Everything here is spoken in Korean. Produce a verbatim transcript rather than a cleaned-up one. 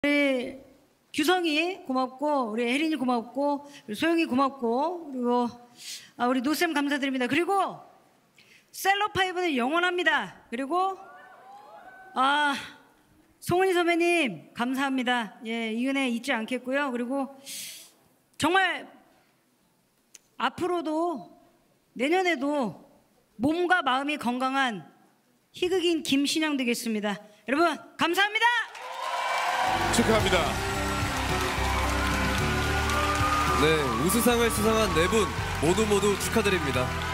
우리 규성이 고맙고, 우리 혜린이 고맙고, 소영이 고맙고, 그리고 아, 우리 노쌤 감사드립니다. 그리고 셀럽파이브는 영원합니다. 그리고 아 송은이 선배님 감사합니다. 예, 이 은혜 잊지 않겠고요. 그리고 정말 앞으로도 내년에도 몸과 마음이 건강한 희극인 김신영 되겠습니다. 여러분 감사합니다. 축하합니다. 네, 우수상을 수상한 네 분 모두 모두 축하드립니다.